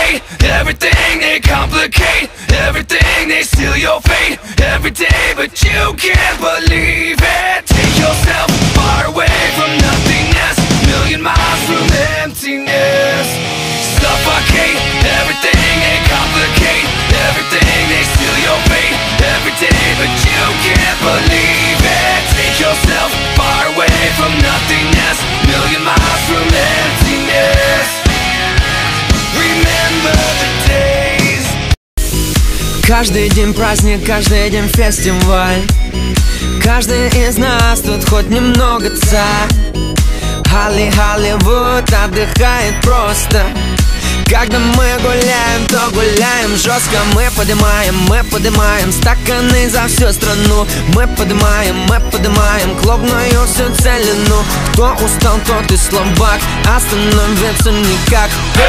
suffocate everything, they complicate everything, they steal your fate every day, but you can't believe it. Take yourself far away from nothingness, million miles from emptiness. Suffocate everything, they complicate everything, they steal your fate every day, but you can't believe it. Take yourself far away from nothingness, million miles from emptiness. Remember the days. Каждый день праздник, каждый день фестиваль. Каждый из нас тут хоть немного царь. Холливуд отдыхает просто. Когда мы гуляем, то гуляем жестко. Мы поднимаем стаканы за всю страну. Мы поднимаем клубную всю целину. Кто устал, тот и слабак, остановиться никак.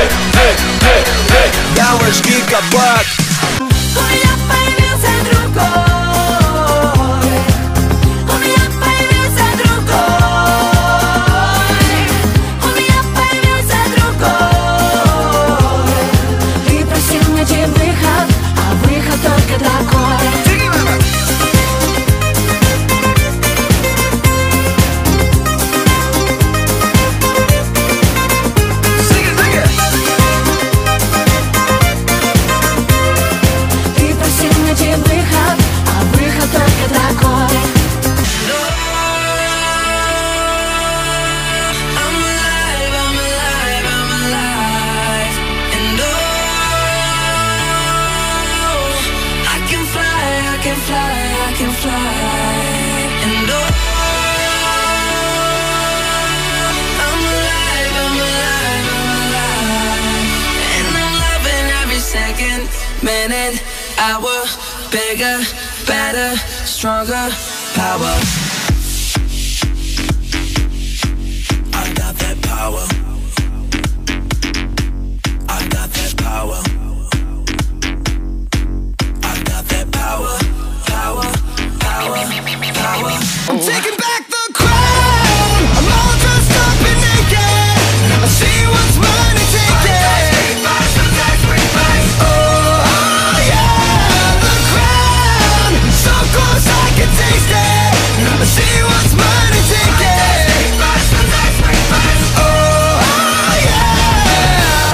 Давай жги кабак. У меня появился другой. У меня появился другой. У меня появился другой. Ты просил найти выход, а выход только такой. Minute, hour, bigger, better, stronger, power. I got that power. I got that power. I got that power. Power, power, power. I'm taking back the crown. I'm all dressed up and naked. I see what's mine and take it. See what's mine and take it. Oh, yeah.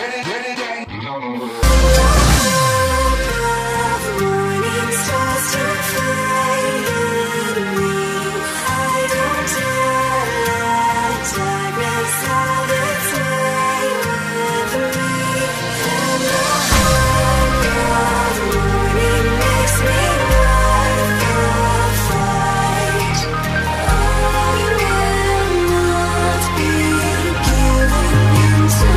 Morning stars to fade with me. I don't let darkness have its way with me. And the heart of morning makes me like a fight. I will not be given into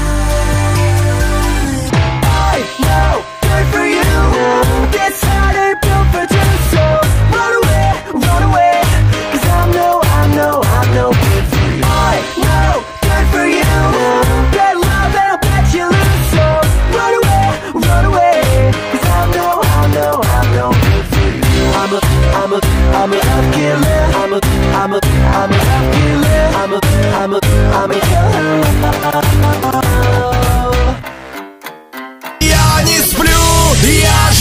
mine. I know, good for you. This heart ain't built for two souls. Run away, 'cause I'm no good for you. I know, good for you. Get love and I'll bet you lose souls. Run away, 'cause I'm no good for you. I'm a love killer. I'm a love killer. I'm a killer. Я не сплю, я